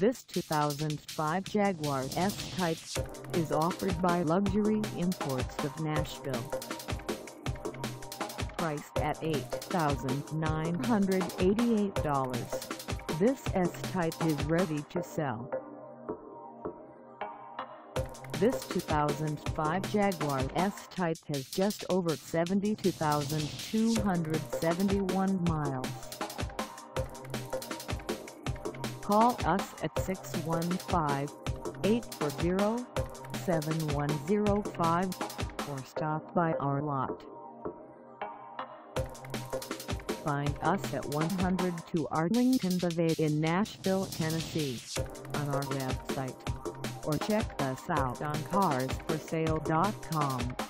This 2005 Jaguar S-Type is offered by Luxury Imports of Nashville. Priced at $8,988, this S-Type is ready to sell. This 2005 Jaguar S-Type has just over 72,271 miles. Call us at 615-840-7105 or stop by our lot. Find us at 102 Arlington Ave in Nashville, Tennessee, on our website, or check us out on carsforsale.com.